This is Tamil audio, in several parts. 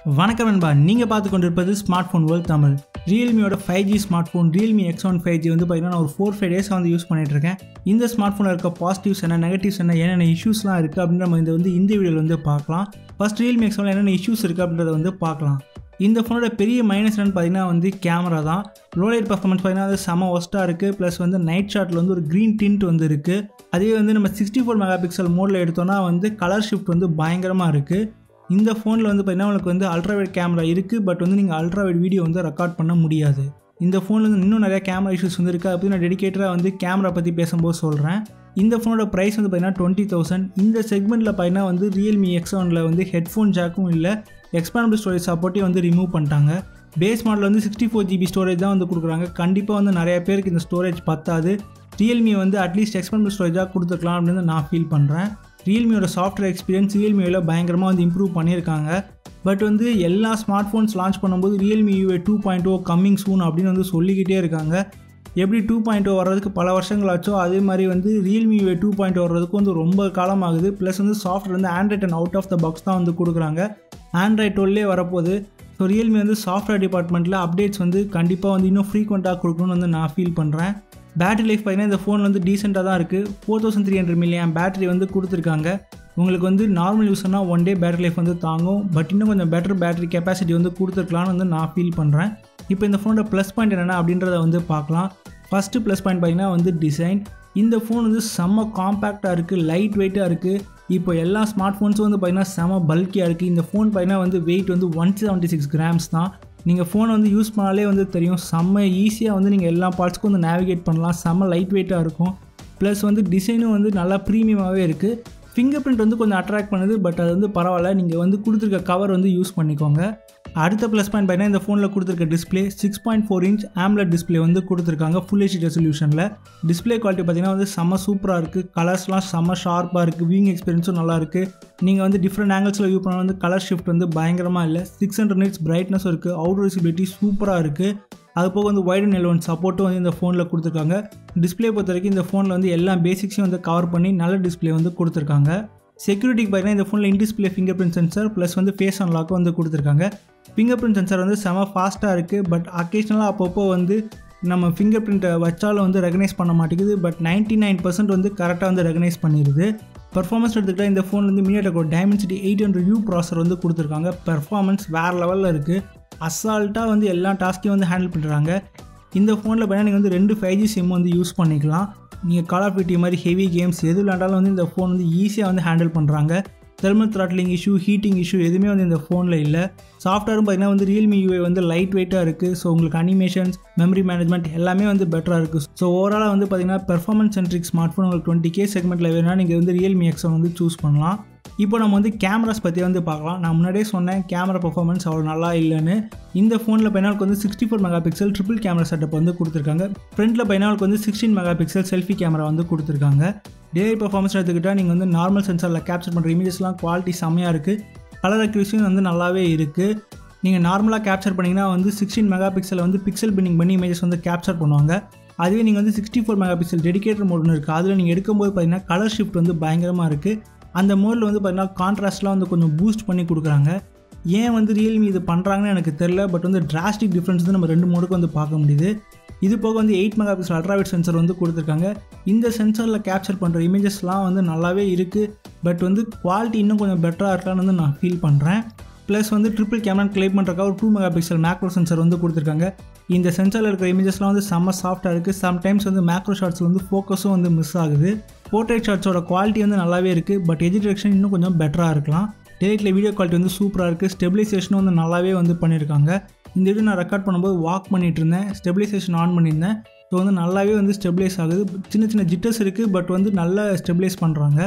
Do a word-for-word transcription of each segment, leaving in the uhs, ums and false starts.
வணக்கம் நண்பா, நீங்கள் பார்த்து கொண்டிருப்பது ஸ்மார்ட் ஃபோன் வேர்ல்ட் தமிழ். ரியல்மியோட five G smartphone Realme X seven five G வந்து பார்த்தீங்கன்னா நான் ஒரு ஃபோர் ஃபைவ் டேஸாக வந்து யூஸ் பண்ணிட்டு இருக்கேன். இந்த ஸ்மார்ட் ஃபோனில் இருக்க பாசிட்டிவ்ஸ் என்ன, நெகட்டிவ்ஸ் என்ன, என்னென்ன இஷ்யூஸ்லாம் இருக்குது அப்படின்ற நம்ம இந்த வந்து இந்த வீடியோவில் வந்து பார்க்கலாம். ஃபர்ஸ்ட் ரியல்மி எக்ஸ் செவனில் என்னென்ன இஷ்யூஸ் இருக்குது அப்படின்றத வந்து பார்க்கலாம். இந்த ஃபோனோட பெரிய மைனஸ் என்னன்னு பார்த்தீங்கன்னா வந்து கேமரா தான். லோலைட் பர்ஃபார்மன்ஸ் பார்த்தீங்கன்னா அது செம ஒஸ்ட்டாக இருக்குது. ப்ளஸ் வந்து நைட் ஷாட்டில் வந்து ஒரு க்ரீன் டிண்ட் வந்து இருக்குது. அதே வந்து நம்ம சிக்ஸ்டி ஃபோர் மெகா பிக்சல் மோடில் எடுத்தோன்னா வந்து கலர் ஷிஃப்ட் வந்து பயங்கரமாக இருக்குது. இந்த ஃபோனில் வந்து பார்த்தீங்கன்னா உங்களுக்கு வந்து அல்ட்ராவைட் கேமரா இருக்குது, பட் வந்து நீங்கள் அல்ட்ராவைட் வீடியோ வந்து ரெக்கார்ட் பண்ண முடியாது. இந்த ஃபோனில் வந்து இன்னும் நிறையா கேமரா இஷ்யூஸ் வந்து இருக்குது. அப்படி நான் டெடிகேட்டடாக வந்து கேமரா பற்றி பேசும்போது சொல்கிறேன். இந்த ஃபோனோட ப்ரைஸ் வந்து பார்த்தீங்கன்னா டுவெண்ட்டி தௌசண்ட். இந்த செக்மெண்ட்டில் பார்த்தீங்கன்னா வந்து ரியல்மி எக்ஸ் செவனில் வந்து ஹெட்ஃபோன் ஜாக்கும் இல்லை, எக்ஸ்பேண்டபிள் ஸ்டோரேஜ் சப்போர்ட்டையும் வந்து ரிமூவ் பண்ணிட்டாங்க. பேஸ் மாடல் வந்து சிக்ஸ்டி ஃபோர் ஜிபி ஸ்டோரேஜ் தான் வந்து கொடுக்குறாங்க. கண்டிப்பாக வந்து நிறைய பேருக்கு இந்த ஸ்டோரேஜ் பத்தாது. ரியல்மி வந்து அட்லீஸ்ட் எக்ஸ்பேண்டபிள் ஸ்டோரேஜாக கொடுத்துக்கலாம் அப்படின்னு நான் ஃபீல் பண்ணுறேன். ரியல்மியோட சாஃப்ட்வேர் எக்ஸ்பீரியன்ஸ் ரியல்மியில் பயங்கரமாக வந்து இம்ப்ரூவ் பண்ணியிருக்காங்க. பட் வந்து எல்லா ஸ்மார்ட் ஃபோன்ஸ் லான்ச் பண்ணும்போது Realme UI two point O coming soon அப்படின்னு வந்து சொல்லிக்கிட்டே இருக்காங்க. எப்படி டூ பாயிண்ட் ஓ வர்றதுக்கு பல வருஷங்கள் ஆச்சோ அதே மாதிரி வந்து Realme UI two point O வர்றதுக்கு வந்து ரொம்ப காலம் ஆகுது. ப்ளஸ் வந்து சாஃப்ட்வேர் வந்து Android and out of the box தான் வந்து கொடுக்குறாங்க. ஆண்ட்ராய்ட் டுவெல்லே வரப்போகுது. ஸோ ரியல்மி வந்து சாஃப்ட்வேர் டிபார்ட்மெண்ட்டில் அப்டேட்ஸ் வந்து கண்டிப்பாக வந்து இன்னும் ஃப்ரீக்வெண்ட்டாக கொடுக்கணும்னு வந்து நான் ஃபீல் பண்ணுறேன். பேட்டரி லைஃப் பார்த்தீங்கன்னா இந்த ஃபோன் வந்து டீசெண்டாக தான் இருக்குது. Four thousand three hundred milliamp battery வந்து கொடுத்துருக்காங்க. உங்களுக்கு வந்து நார்மல் யூஸ்னால் ஒன் டே பேட்டரி லைஃப் வந்து தாங்கும். பட் இன்னும் கொஞ்சம் பெட்டர் பேட்டரி கெப்பாசிட்டி வந்து கொடுத்துருக்கலான்னு வந்து நான் ஃபீல் பண்ணுறேன். இப்போ இந்த ஃபோனோட ப்ளஸ் பாயிண்ட் என்னென்ன அப்படின்றத வந்து பார்க்கலாம். ஃபஸ்ட்டு ப்ளஸ் பாயிண்ட் பார்த்தீங்கன்னா வந்து டிசைன். இந்த ஃபோன் வந்து செம்ம காம்பேக்டாக இருக்குது, லைட் வெயிட்டாக இருக்குது. இப்போ எல்லா ஸ்மார்ட் ஃபோன்ஸும் வந்து பார்த்தீங்கன்னா செம்ம பல்கியாக இருக்குது. இந்த ஃபோன் பார்த்தீங்கன்னா வந்து வெயிட் வந்து ஒன் செவன்ட்டி சிக்ஸ் கிராம்ஸ் தான். நீங்கள் ஃபோனை வந்து யூஸ் பண்ணாலே வந்து தெரியும், செம்ம ஈஸியாக வந்து நீங்கள் எல்லா பார்ட்ஸ்க்கும் வந்து நேவிகேட் பண்ணலாம். செம்ம லைட் வெயிட்டாக இருக்கும். ப்ளஸ் வந்து டிசைனும் வந்து நல்லா ப்ரீமியமாகவே இருக்குது. ஃபிங்கர் பிரிண்ட் வந்து கொஞ்சம் அட்ராக்ட் பண்ணுது, பட் அது வந்து பரவாயில்ல. நீங்கள் வந்து கொடுத்துருக்க கவர் வந்து யூஸ் பண்ணிக்கோங்க. அடுத்த ப்ளஸ் பாயிண்ட் பார்த்தீங்கன்னா இந்த ஃபோனில் கொடுத்துருக்க display six point four inch AMOLED display வந்து கொடுத்துருக்காங்க ஃபுல் ஹெச்டி ரெசல்யூஷனில். டிஸ்பிளே குவாலிட்டி பார்த்தீங்கன்னா வந்து செம்ம சூப்பராக இருக்குது. கலர்ஸ்லாம் செம்ம ஷார்ப்பாக இருக்குது. வியூயிங் எக்ஸ்பீரியன்ஸும் நல்லா இருக்குது. நீங்கள் வந்து டிஃப்ரெண்ட் ஆங்கிள்ஸில் வியூ பண்ணால் வந்து கலர் ஷிஃப்ட் வந்து பயங்கரமாக இல்லை. சிக்ஸ் ஹண்ட்ரட் நிட்ஸ் பிரைட்னஸும் இருக்குது. அவுட்டர் விசிபிலிட்டி சூப்பராக இருக்குது. அது போக வந்து வைட் அண்ட் எலவன் சப்போர்ட்டும் வந்து இந்த ஃபோனில் கொடுத்துருக்காங்க. டிஸ்பிளே பொறுத்த வரைக்கும் இந்த ஃபோனில் வந்து எல்லா பேசிக்ஸையும் வந்து கவர் பண்ணி நல்ல டிஸ்பிளே வந்து கொடுத்துருக்காங்க. செக்யூரிட்டிக்கு பார்த்தீங்கன்னா இந்த ஃபோனில் in display fingerprint sensor plus வந்து ஃபேஸ் அன்லாக்கும் வந்து கொடுத்துருக்காங்க. ஃபிங்கர் பிரிண்ட் சென்சார் வந்து செம ஃபாஸ்ட்டாக இருக்குது. பட் அக்கேஷ்னலாக அப்பப்போ வந்து நம்ம ஃபிங்கர் பிரிண்ட்டை வச்சாலும் வந்து ரெகனைஸ் பண்ண மாட்டேங்குது. பட் நைன்ட்டி நைன் பர்சன்ட் வந்து கரெக்டாக வந்து ரெகனைஸ் பண்ணிடுது. பர்ஃபார்மன்ஸ் எடுத்துக்கிட்டால் இந்த ஃபோன் வந்து மீடியாடெக்கோட Dimensity eight hundred U processor வந்து கொடுத்துருக்காங்க. பர்ஃபார்மன்ஸ் வேறு லெவலில் இருக்குது. அசால்ட்டாக வந்து எல்லா டாஸ்க்கையும் வந்து ஹேண்டில் பண்ணுறாங்க. இந்த ஃபோனில் பார்த்தீங்கன்னா நீங்கள் வந்து ரெண்டு ஃபைவ் ஜி சிம் வந்து யூஸ் பண்ணிக்கலாம். நீங்கள் கால் ஆஃப் டியூட்டி மாதிரி ஹெவி கேம்ஸ் எது விளையாண்டாலும் வந்து இந்த ஃபோன் வந்து ஈஸியாக வந்து ஹேண்டில் பண்ணுறாங்க. Thermal throttling issue, heating issue எதுவுமே வந்து இந்த ஃபோனில் இல்லை. சாஃப்ட்வேரும் பார்த்தீங்கன்னா வந்து ரியல்மி யூஏ வந்து லைட் வெயிட்டாக இருக்குது. ஸோ உங்களுக்கு அனிமேஷன்ஸ், மெமரி மேனேஜ்மெண்ட் எல்லாமே வந்து பெட்டராக இருக்குது. ஸோ ஓவராலாக வந்து பார்த்தீங்கன்னா பெர்ஃபார்மன்ஸ் சென்ட்ரிக் ஸ்மார்ட் ஃபோன் உங்களுக்கு டுவெண்ட்டி கே செக்மெண்ட்டில் வேணும்னா நீங்கள் வந்து ரியல்மி எக்ஸ் செவன் வந்து சூஸ் பண்ணலாம். இப்போ நம்ம வந்து கேமராஸ் பற்றி வந்து பார்க்கலாம். நான் முன்னாடியே சொன்னேன் கேமரா பர்ஃபார்மன்ஸ் அவ்வளோ நல்லா இல்லைன்னு. இந்த ஃபோனில் பைனாலுக்கு வந்து sixty four megapixel triple camera setup வந்து கொடுத்துருக்காங்க. ஃப்ரண்ட்டில் பைனாலுக்கு வந்து sixteen megapixel selfie camera வந்து கொடுத்துருக்காங்க. டே பர்ஃபார்மன்ஸ் எடுத்துக்கிட்டால் நீங்கள் வந்து நார்மல் சென்சாரில் கேப்சர் பண்ணுற இமேஜஸ்லாம் குவாலிட்டி செம்மையாக இருக்குது. கலர் அக்யூரேசியும் வந்து நல்லாவே இருக்குது. நீங்கள் நார்மலாக கேப்சர் பண்ணிங்கன்னா வந்து சிக்ஸ்டீன் மெகா பிக்சலில் வந்து பிக்சல் பின்னிங் பண்ணி இமேஜஸ் வந்து கேப்சர் பண்ணுவாங்க. அதுவே நீங்கள் வந்து sixty four megapixel dedicated mode ஒன்று இருக்குது. அதில் நீங்கள் எடுக்கும்போது பார்த்தீங்கன்னா கலர் ஷிஃப்ட் வந்து பயங்கரமாக இருக்குது. அந்த மோடில் வந்து பார்த்தீங்கன்னா கான்ட்ராஸ்ட்லாம் வந்து கொஞ்சம் பூஸ்ட் பண்ணி கொடுக்குறாங்க. ஏன் வந்து ரியல்மி இது பண்ணுறாங்கன்னு எனக்கு தெரில. பட் வந்து டிராஸ்டிக் டிஃப்ரென்ஸ் வந்து நம்ம ரெண்டு மோடுக்கு வந்து பார்க்க முடியுது. இது போக வந்து eight megapixel ultrawide sensor வந்து கொடுத்துருக்காங்க. இந்த சென்சரில் கேப்சர் பண்ணுற இமேஜஸ்லாம் வந்து நல்லாவே இருக்குது. பட் வந்து குவாலிட்டி இன்னும் கொஞ்சம் பெட்டராக இருக்கலான்னு வந்து நான் ஃபீல் பண்ணுறேன். ப்ளஸ் வந்து ட்ரிபிள் கேமரா கிளைம் பண்ணுறக்காக ஒரு two megapixel macro sensor வந்து கொடுத்துருக்காங்க. இந்த சென்சரில் இருக்கிற இமேஜஸ்லாம் வந்து செம்ம சாஃப்ட்டாக இருக்குது. சம்டைம்ஸ் வந்து மேக்ரோ ஷாட்ஸில் வந்து ஃபோக்கஸும் வந்து மிஸ் ஆகுது. போர்ட்ரேட் ஷாட்ஸோட குவாலிட்டி வந்து நல்லாவே இருக்குது. பட் எஜ் டிரெக்ஷன் இன்னும் கொஞ்சம் பெட்டராக இருக்கலாம். டெலிட்டில் வீடியோ குவாலிட்டி வந்து சூப்பராக இருக்குது. ஸ்டெபிலைசேஷனும் வந்து நல்லாவே வந்து பண்ணியிருக்காங்க. இந்த வீடியோ நான் ரெக்கார்ட் பண்ணும்போது வாக் பண்ணிகிட்டு இருந்தேன், ஸ்டெபிலைசேஷன் ஆன் பண்ணியிருந்தேன். ஸோ வந்து நல்லாவே வந்து ஸ்டெபிலைஸ் ஆகுது. சின்ன சின்ன ஜிட்டர்ஸ் இருக்குது, பட் வந்து நல்லா ஸ்டெபிலைஸ் பண்ணுறாங்க.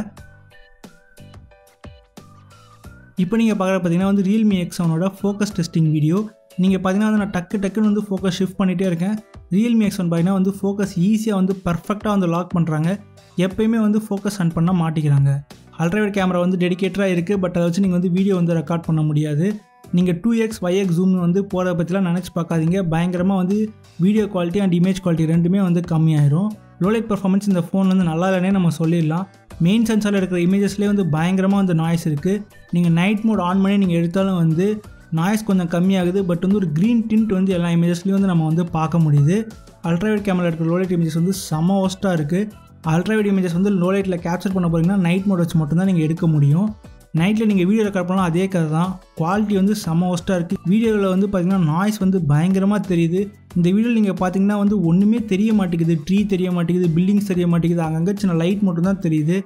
இப்போ நீங்கள் பார்க்குற பார்த்தீங்கன்னா வந்து ரியல்மி எக்ஸ் செவனோட ஃபோக்கஸ் டெஸ்டிங் வீடியோ. நீங்கள் பார்த்தீங்கன்னா வந்து நான் டக்கு டக்குன்னு வந்து ஃபோக்கஸ் ஷிஃப்ட் பண்ணிகிட்டே இருக்கேன். ரியல்மி எக்ஸ் செவன் பார்த்தீங்கன்னா வந்து ஃபோக்கஸ் ஈஸியாக வந்து பர்ஃபெக்டாக வந்து லாக் பண்ணுறாங்க. எப்போயுமே வந்து ஃபோக்கஸ் ஆன் பண்ண மாட்டிக்கிறாங்க. அல்ட்ராவைட் கேமரா வந்து டெடிகேட்டராக இருக்குது. பட் அதை வச்சு நீங்கள் வந்து வீடியோ வந்து ரெக்கார்ட் பண்ண முடியாது. நீங்கள் two X Y X zoom வந்து போகிறத பற்றிலாம் நினச்சி பார்க்காதீங்க. பயங்கரமாக வந்து video quality and image quality ரெண்டுமே வந்து கம்மியாயிரும். லோலைட் பர்ஃபார்மன்ஸ் இந்த ஃபோன் வந்து நல்லா இல்லைனே நம்ம சொல்லிடலாம். மெயின் சென்சாரில் இருக்கிற இமேஜஸ்லேயே வந்து பயங்கரமாக வந்து நாய்ஸ் இருக்குது. நீங்கள் நைட் மோட் ஆன் பண்ணி நீங்கள் எடுத்தாலும் வந்து நாய்ஸ் கொஞ்சம் கம்மியாகுது. பட் வந்து ஒரு க்ரீன் டிண்ட் வந்து எல்லா இமேஜஸ்லையும் வந்து நம்ம வந்து பார்க்க முடியுது. அல்ட்ராவைட் கேமரா இருக்கிற லோலைட் இமேஜஸ் வந்து செம ஒஸ்ட்டாக இருக்குது. அல்ட்ராவைட் இமேஜஸ் வந்து லோலைட்டில் கேப்சர் பண்ண போகிறீங்கன்னா நைட் மோட் வச்சு மட்டும்தான் நீங்கள் எடுக்க முடியும். நைட்டில் நீங்கள் வீடியோ ரெக்கார்ட் பண்ணலாம் அதே கதை தான். குவாலிட்டி வந்து செம்ம ஒஸ்ட்டாக இருக்குது. வீடியோவில் வந்து பார்த்திங்கன்னா நாய்ஸ் வந்து பயங்கரமாக தெரியுது. இந்த வீடியோவில் நீங்கள் பார்த்தீங்கன்னா வந்து ஒன்றுமே தெரிய மாட்டேங்குது. ட்ரீ தெரிய மாட்டேங்குது, பில்டிங்ஸ் தெரிய மாட்டேங்குது, அங்கங்கே சின்ன லைட் மட்டும் தான் தெரியுது.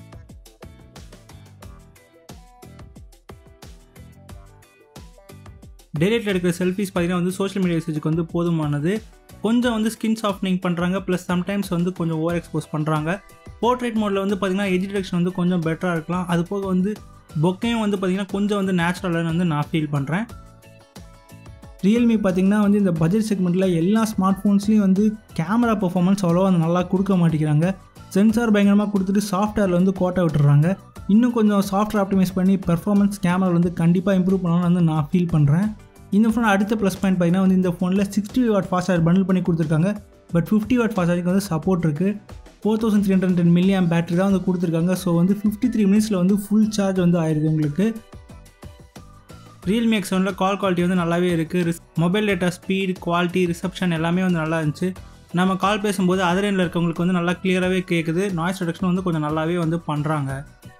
டேலைட்டில் எடுக்கிற செல்ஃபிஸ் பார்த்தீங்கன்னா வந்து சோஷியல் மீடியா யூசேஜுக்கு வந்து போதுமானது. கொஞ்சம் வந்து ஸ்கின் சாஃப்ட்னிங் பண்ணுறாங்க, ப்ளஸ் சம்டைம்ஸ் வந்து கொஞ்சம் ஓவர் எக்ஸ்போஸ் பண்ணுறாங்க. போர்ட்ரேட் மோடில் வந்து பார்த்திங்கன்னா எட்ஜ் டிடெக்ஷன் வந்து கொஞ்சம் பெட்டராக இருக்கலாம். அது போக வந்து பொக்கையும் வந்து பார்த்திங்கன்னா கொஞ்சம் வந்து நேச்சுரலாக வந்து நான் ஃபீல் பண்ணுறேன். ரியல்மி பார்த்திங்கன்னா வந்து இந்த பட்ஜெட் செக்மெண்ட்டில் எல்லா ஸ்மார்ட் ஃபோன்ஸ்லேயும் வந்து கேமரா பர்ஃபார்மன்ஸ் அவ்வளோவா வந்து நல்லா கொடுக்க மாட்டேங்கிறாங்க. சென்சார் பயங்கரமாக கொடுத்துட்டு சாஃப்ட்வேரில் வந்து கோட்டை விட்டுறாங்க. இன்னும் கொஞ்சம் சாஃப்ட்வேர் ஆப்டிமைஸ் பண்ணி பெர்ஃபார்மன்ஸ் கேமரா வந்து கண்டிப்பாக இம்ப்ரூவ் பண்ணணும்னு வந்து நான் ஃபீல் பண்ணுறேன். இந்த ஃபோன் அடுத்த ப்ளஸ் பாயிண்ட் பார்த்தீங்கன்னா வந்து இந்த ஃபோனில் sixty watt fast charge bundle பண்ணி கொடுத்துருக்காங்க. பட் ஃபிஃப்டி வாட் ஃபாஸ்ட் சார்ஜுக்கு வந்து சப்போர்ட் இருக்குது. Four thousand three hundred ten milliamp battery தான் வந்து கொடுத்துருக்காங்க. ஸோ வந்து ஃபிஃப்டி த்ரீ மினிட்ஸில் வந்து ஃபுல் சார்ஜ் வந்து ஆயிடுது உங்களுக்கு. Realme எக்ஸ் செவனில் கால் குவாலிட்டி வந்து நல்லாவே இருக்குது. Mobile data speed, quality, reception எல்லாமே வந்து நல்லா இருந்துச்சு. நம்ம கால் பேசும்போது அதர் எண்டில் இருக்கவங்களுக்கு வந்து நல்லா கிளியராகவே கேட்குது. நாய்ஸ் ரிடக்ஷன் வந்து கொஞ்சம் நல்லாவே வந்து பண்ணுறாங்க.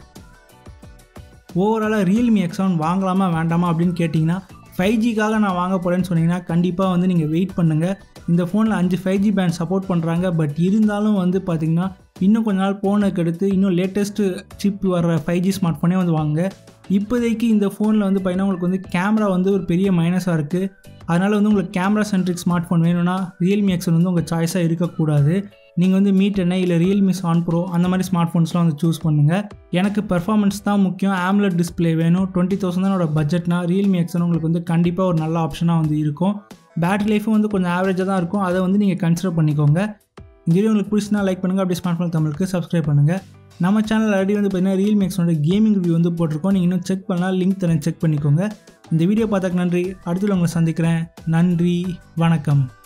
ஓவராலாக Realme எக்ஸ் செவன் வாங்கலாமா வேண்டாமா அப்படின்னு கேட்டிங்கன்னா ஃபைவ் ஜிக்காக நான் வாங்க போகிறேன்னு சொன்னீங்கன்னா கண்டிப்பாக வந்து நீங்கள் வெயிட் பண்ணுங்கள். இந்த ஃபோனில் அஞ்சு ஃபைவ் ஜி பேண்ட் சப்போர்ட் பண்ணுறாங்க. பட் இருந்தாலும் வந்து பார்த்திங்கன்னா இன்னும் கொஞ்ச நாள் போனுக்கு எடுத்து இன்னும் லேட்டஸ்ட்டு சிப் வர ஃபைவ் ஜி ஸ்மார்ட் ஃபோனே வந்து வாங்க. இப்போதைக்கு இந்த ஃபோனில் வந்து பார்த்திங்கன்னா உங்களுக்கு வந்து கேமரா வந்து ஒரு பெரிய மைனஸாக இருக்குது. அதனால் வந்து உங்களுக்கு கேமரா சென்ட்ரிக் ஸ்மார்ட் ஃபோன் வேணும்னா Realme எக்ஸ் செவன் வந்து உங்கள் சாய்ஸாக இருக்கக்கூடாது. நீங்கள் வந்து மீ டென் இல்லை Realme செவன் ப்ரோ அந்த மாதிரி ஸ்மார்ட் ஃபோன்ஸ்லாம் வந்து சூஸ் பண்ணுங்கள். எனக்கு பெர்ஃபார்மன்ஸ் தான் முக்கியம். ஆம்லெட் டிஸ்பிளே வேணும். டுவெண்ட்டி தௌசண்ட் தான் என்னோட பட்ஜெட்னா Realme எக்ஸ் செவன் உங்களுக்கு வந்து கண்டிப்பாக ஒரு நல்ல ஆப்ஷனாக வந்து இருக்கும். பேட்டரி லைஃபும் வந்து கொஞ்சம் ஆவரேஜாக தான் இருக்கும். அதை வந்து நீங்கள் கன்சிடர் பண்ணிக்கோங்க. இந்த வீடியோ உங்களுக்கு பிடிச்சினா லைக் பண்ணுங்கள். அப்படியே ஸ்மார்ட் ஃபோன் தமிழுக்கு சப்ஸ்கிரைப் பண்ணுங்கள். நம்ம சேனல் ஆல்ரெடி வந்து பார்த்தீங்கன்னா Realme எக்ஸ் செவனோட கேமிங் ரிவ்யூ வந்து போட்டிருக்கோம். நீங்கள் இன்னும் செக் பண்ணலாம், லிங்க் தரேன், செக் பண்ணிக்கோங்க. இந்த வீடியோ பார்த்தாக்கு நன்றி. அடுத்து உங்களை சந்திக்கிறேன். நன்றி, வணக்கம்.